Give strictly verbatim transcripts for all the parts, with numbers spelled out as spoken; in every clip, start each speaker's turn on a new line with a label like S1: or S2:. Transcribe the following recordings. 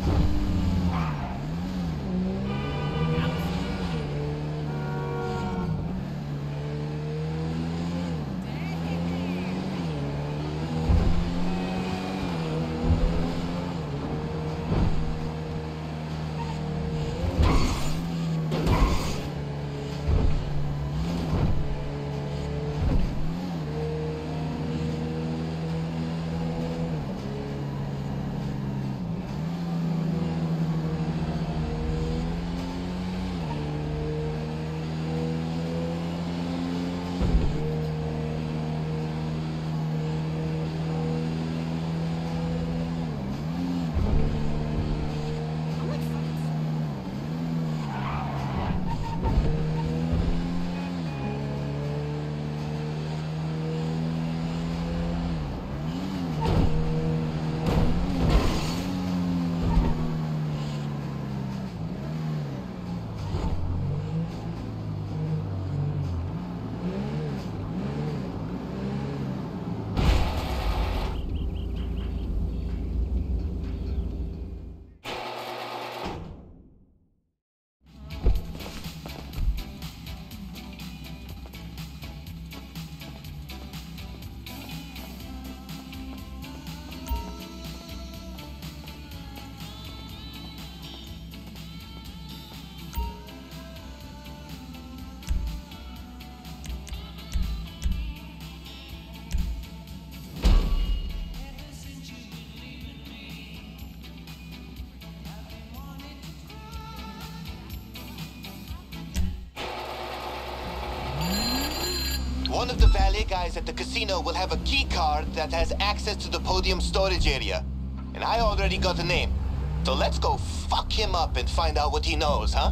S1: One of the valet guys at the casino will have a key card that has access to the podium storage area. And I already got a name. So let's go fuck him up and find out what he knows, huh?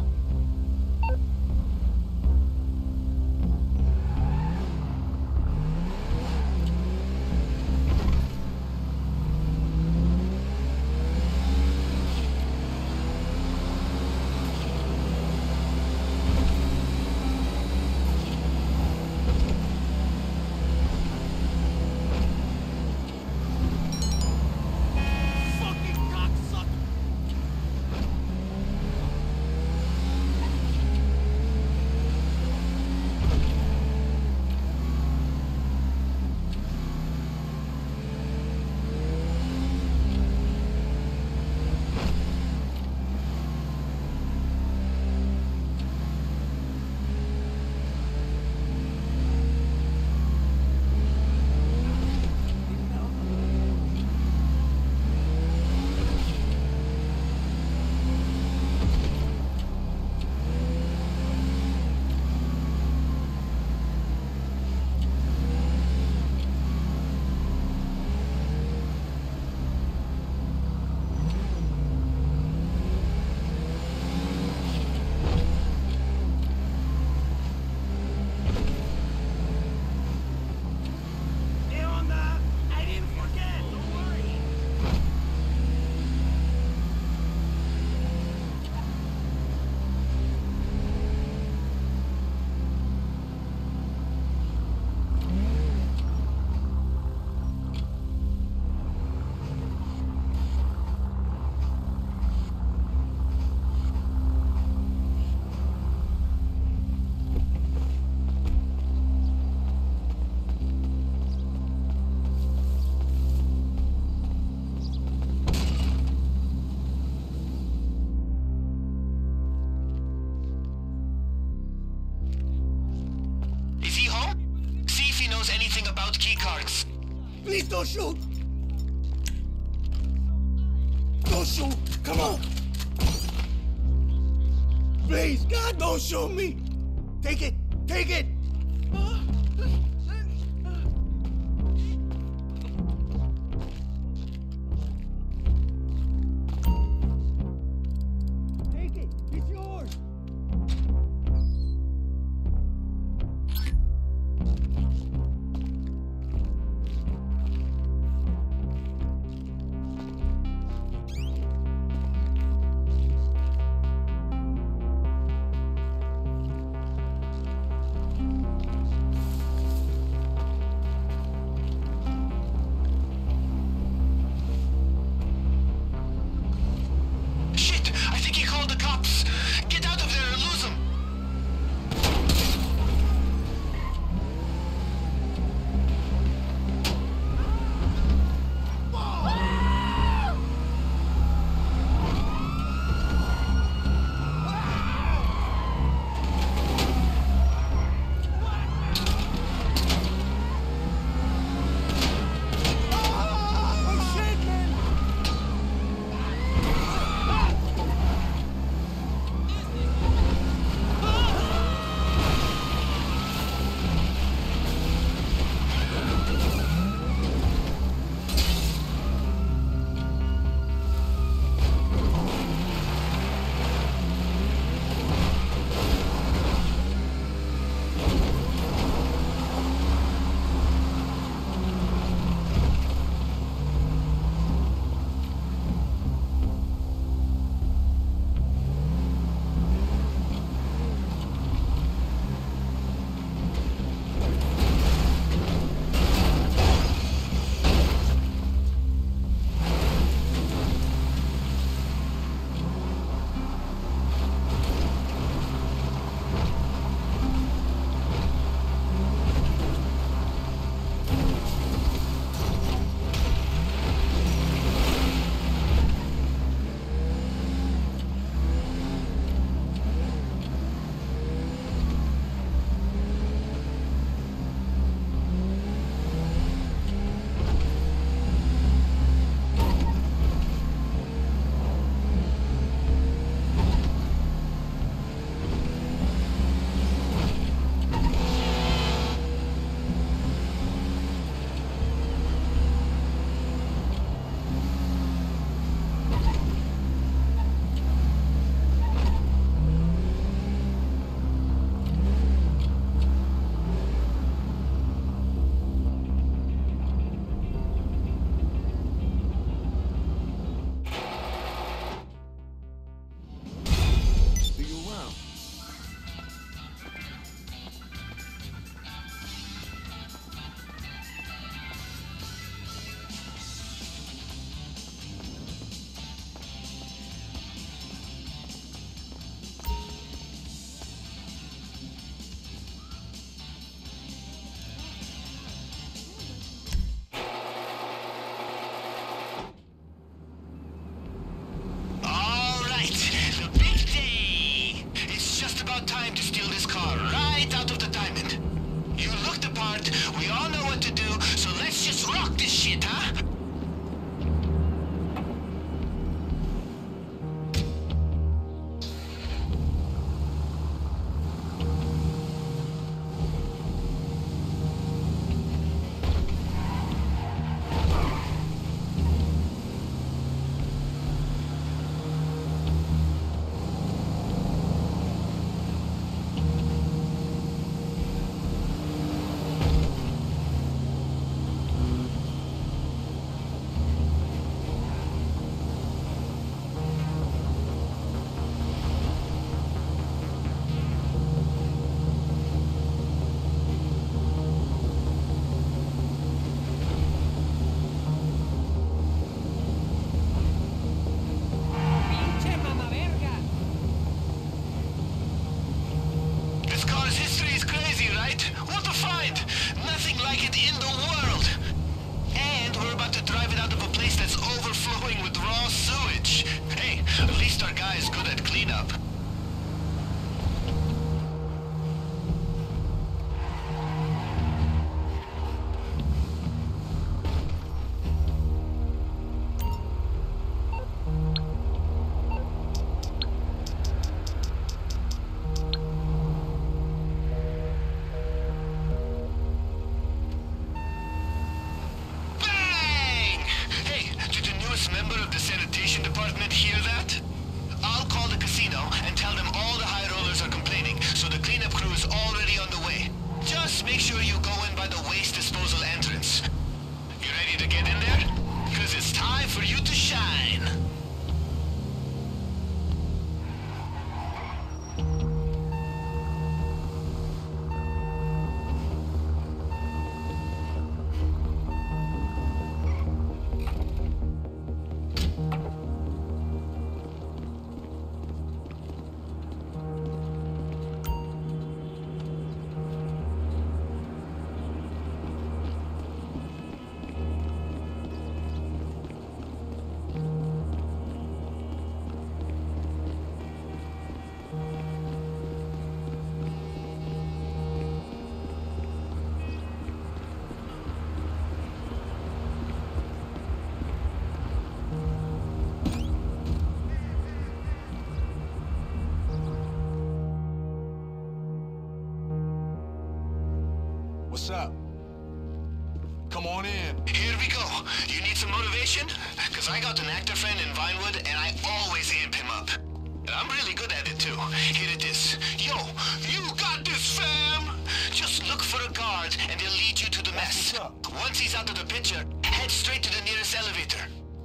S2: Please don't shoot! Don't shoot! Come on! Please, God, don't shoot me! Take it! Take it! Take it! It's yours!
S1: cops! Get out of there or lose them! Time to steal this car right out of the diamond. You look the part, we all know what to do, so let's just rock this shit, huh?
S2: What's up? Come on in.
S1: Here we go. You need some motivation? Because I got an actor friend in Vinewood, and I always amp him up. And I'm really good at it, too. Here it is. Yo, you got this, fam! Just look for a guard, and he'll lead you to the mess. Once he's out of the picture, head straight to the nearest elevator.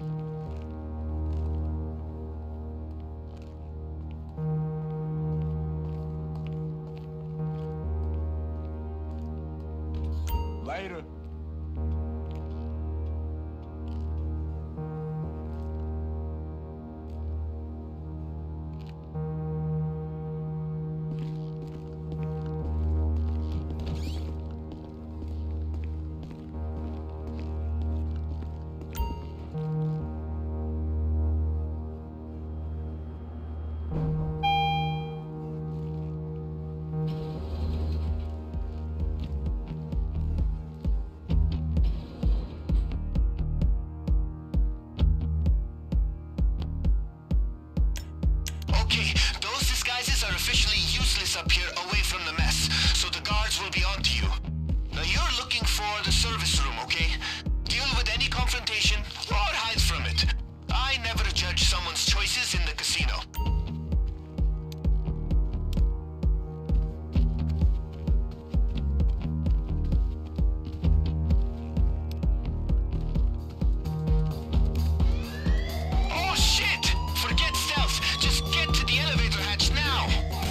S2: Later.
S1: Okay, those disguises are officially useless up here away from the mess, so the guards will be on to you. Now you're looking for the service room, okay? Deal with any confrontation or hide from it. I never judge someone's choices in the casino. Oh shit! Forget stealth. Just get to the elevator hatch now.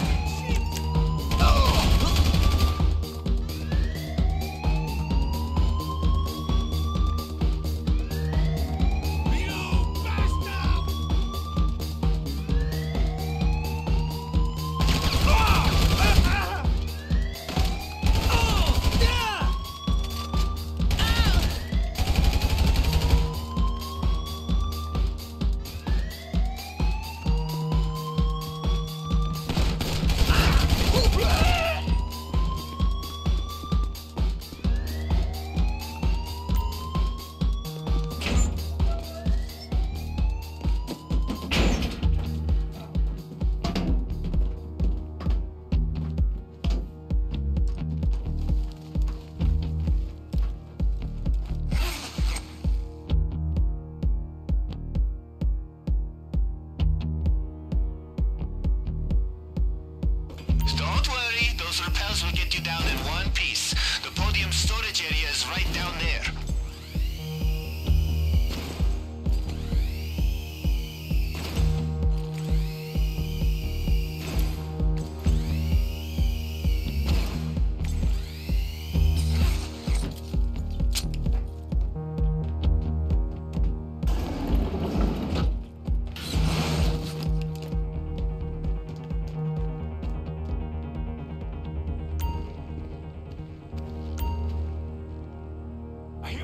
S1: Don't worry, those repels will get you down in one piece. The podium storage area is right down there.
S2: I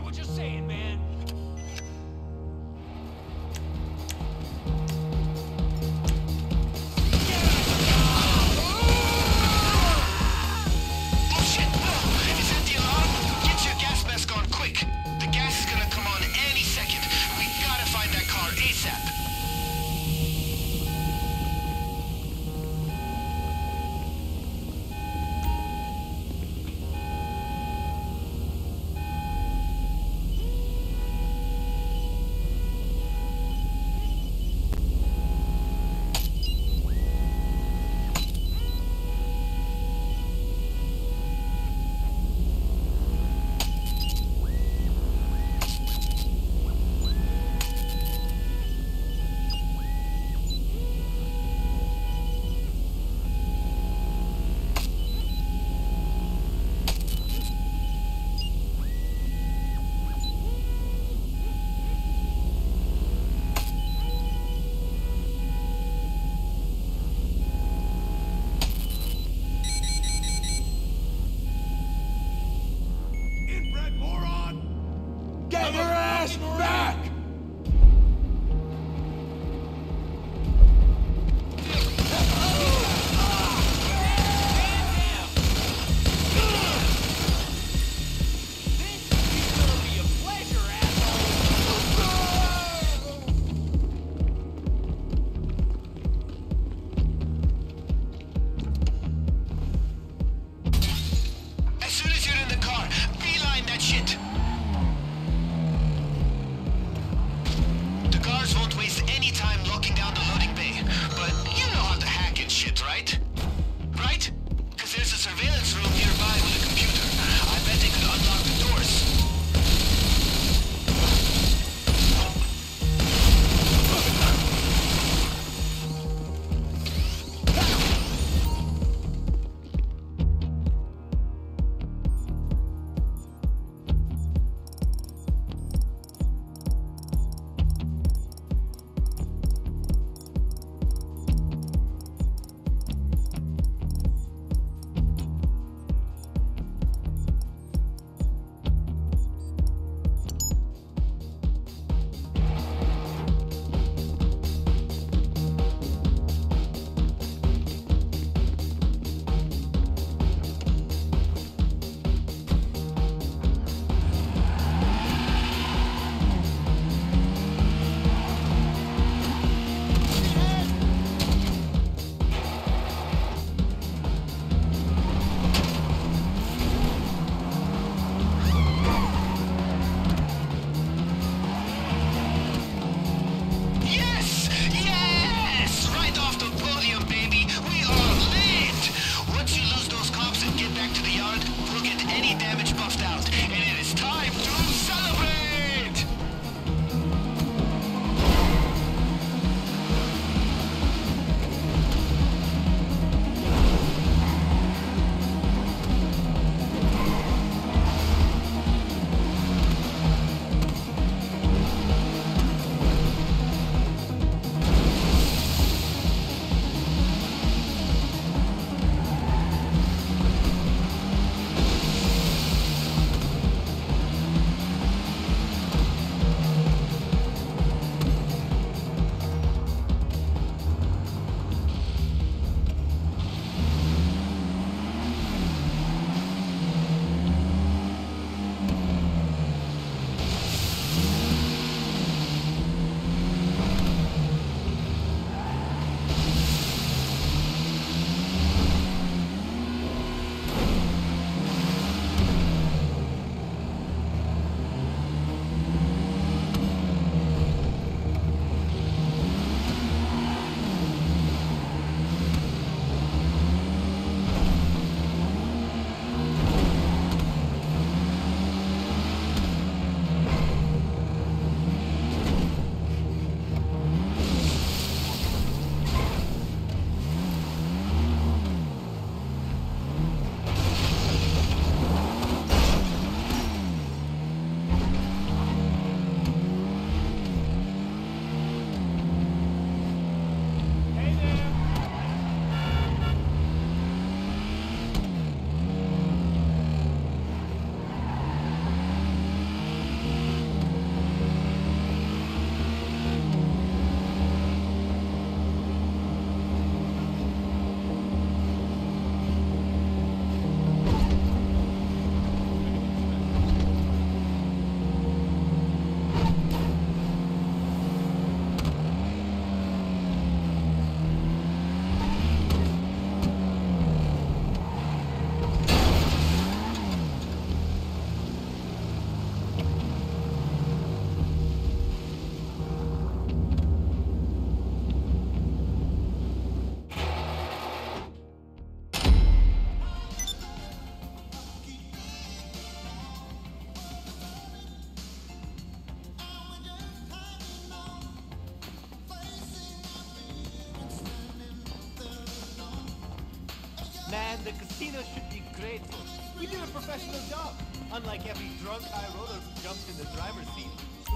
S1: And the casino should be grateful. We did a professional job, unlike every drunk high roller who jumps in the driver's seat.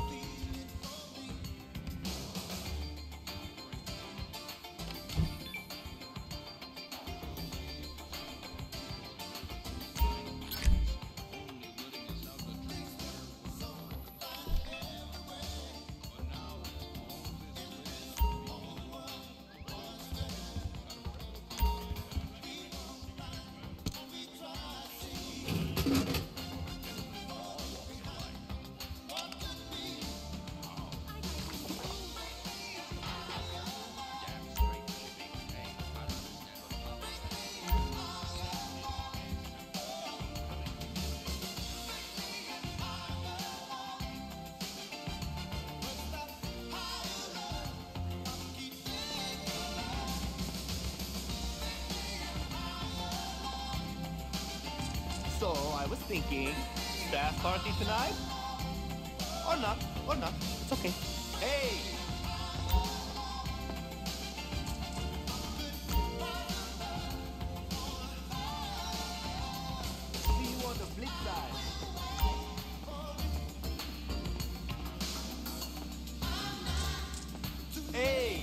S1: So I was thinking, staff party tonight? Or not, or not. It's okay. Hey! See you on the flip side. Hey!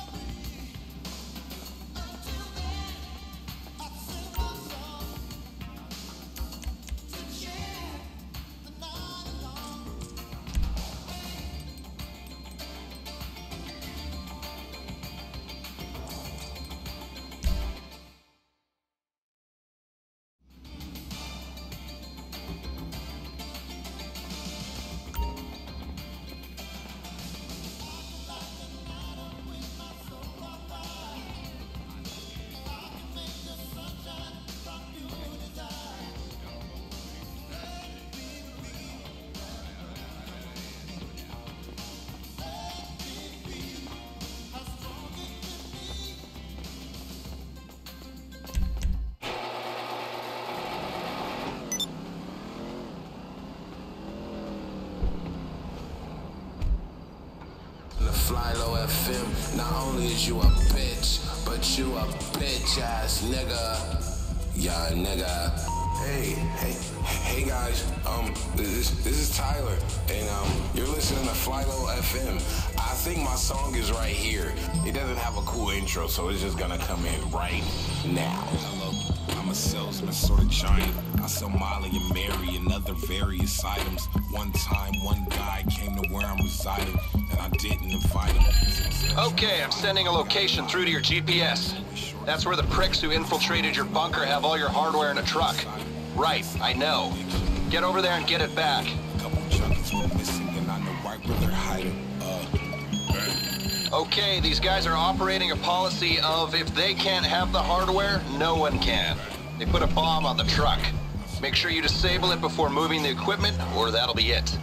S3: Fly low F M, not only is you a bitch, but you a bitch ass nigga. Yeah, nigga. Hey, hey, hey guys, um, this, this is Tyler, and um, you're listening to Fly Low F M. I think my song is right here. It doesn't have a cool intro, so it's just gonna come in right now. Hello, I'm a salesman, sort of giant. I sell Molly and Mary and other various items. One time, one guy came to where I'm residing, and I didn't invite him.
S4: Okay, I'm sending a location through to your G P S. That's where the pricks who infiltrated your bunker have all your hardware in a truck. Right, I know. Get over there and get it back.
S3: A couple junkies were missing, and I know right where they're hiding. Uh...
S4: Okay, these guys are operating a policy of if they can't have the hardware, no one can. They put a bomb on the truck. Make sure you disable it before moving the equipment, or that'll be it.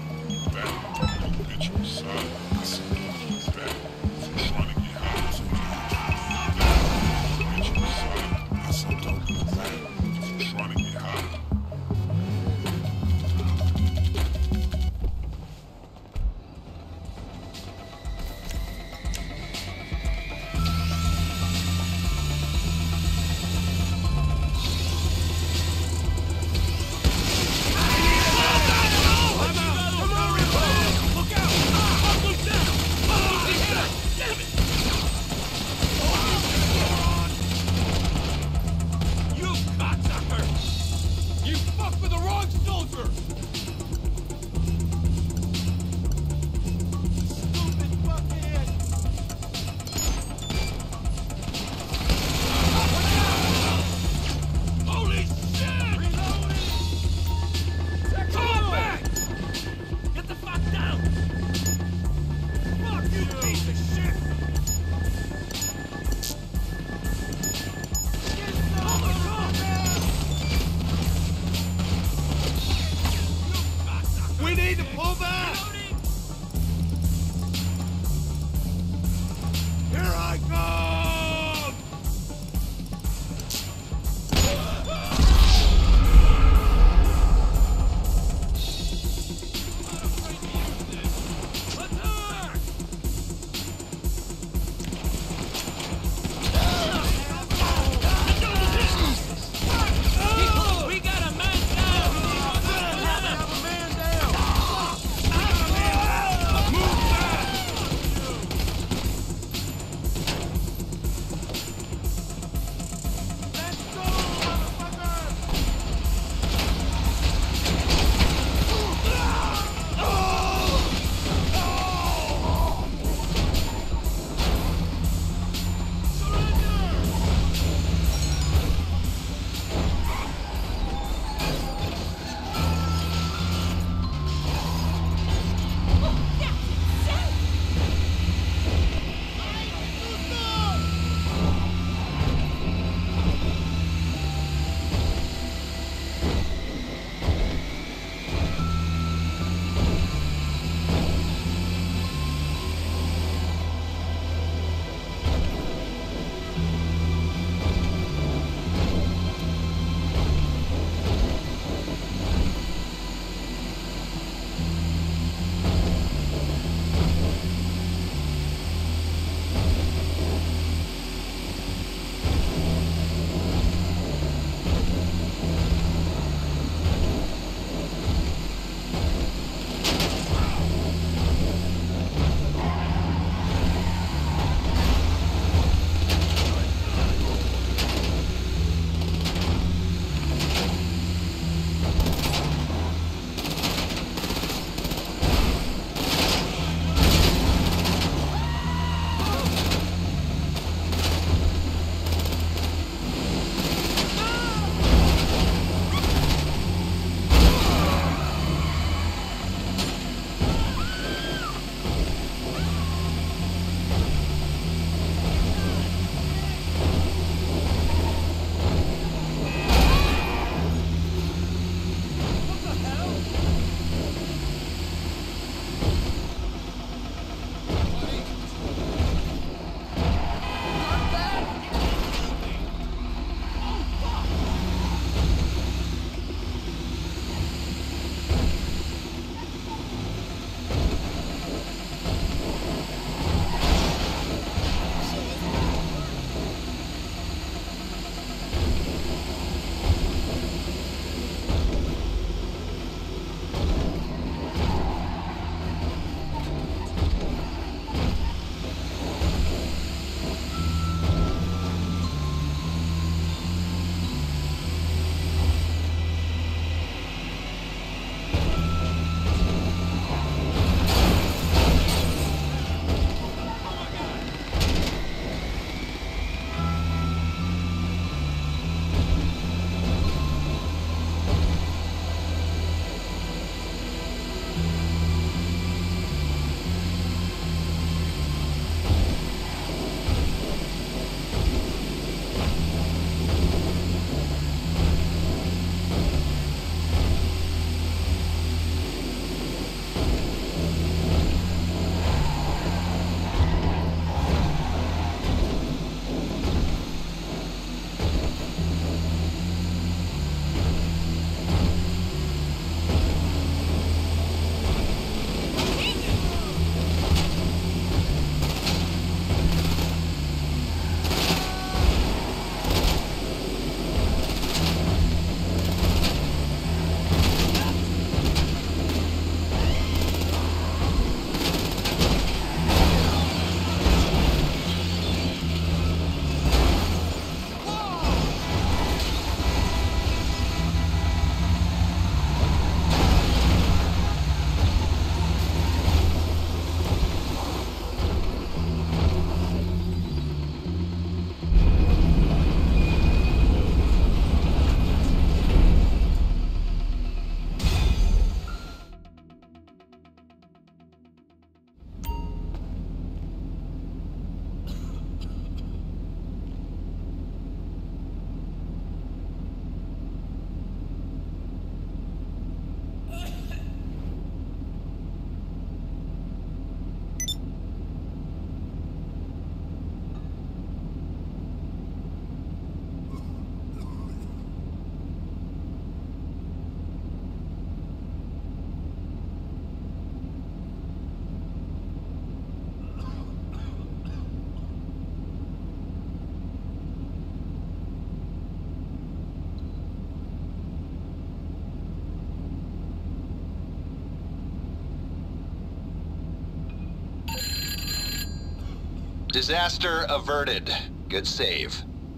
S4: Disaster averted. Good save.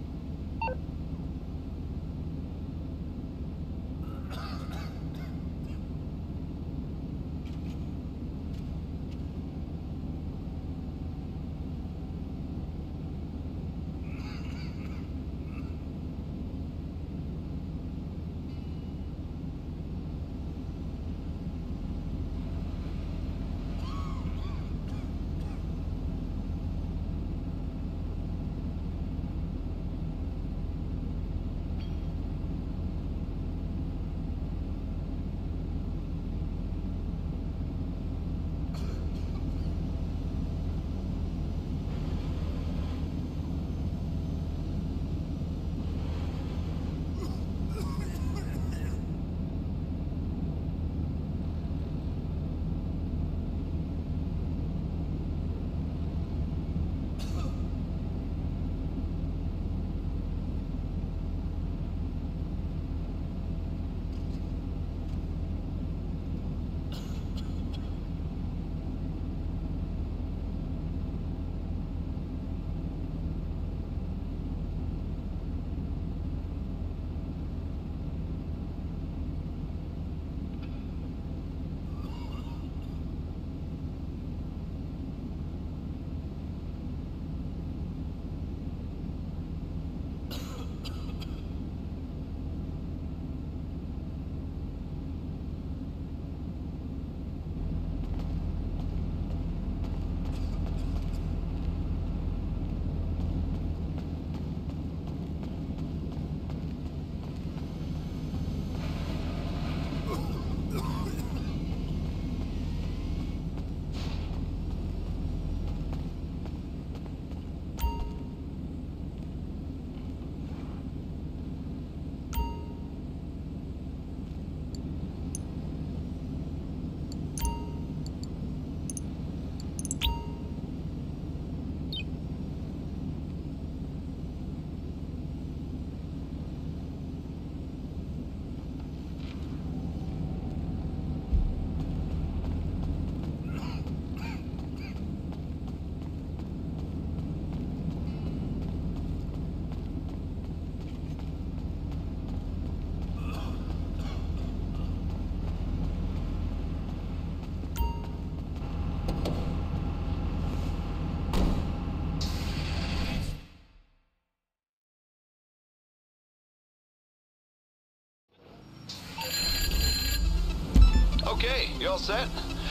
S4: Okay, you all set?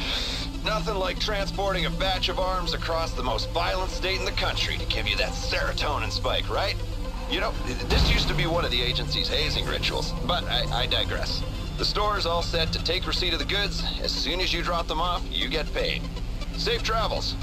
S4: Nothing like transporting a batch of arms across the most violent state in the country to give you that serotonin spike, right? You know, this used to be one of the agency's hazing rituals, but I, I digress. The store is all set to take receipt of the goods. As soon as you drop them off, you get paid. Safe travels.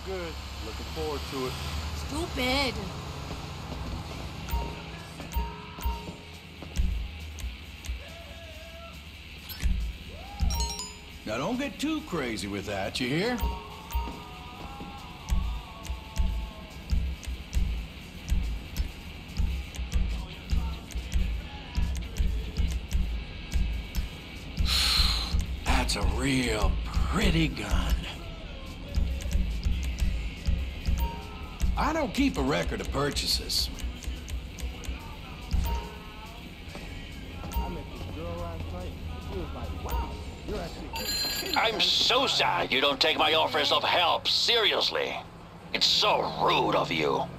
S5: good. Looking forward to it.
S6: Stupid.
S7: Now don't get too crazy with that, you hear? That's a real pretty gun. I don't keep a record of purchases.
S5: I met this girl last night. She was like, wow, you're actually...
S8: I'm so sad you don't take my offers of help seriously. It's so rude of you.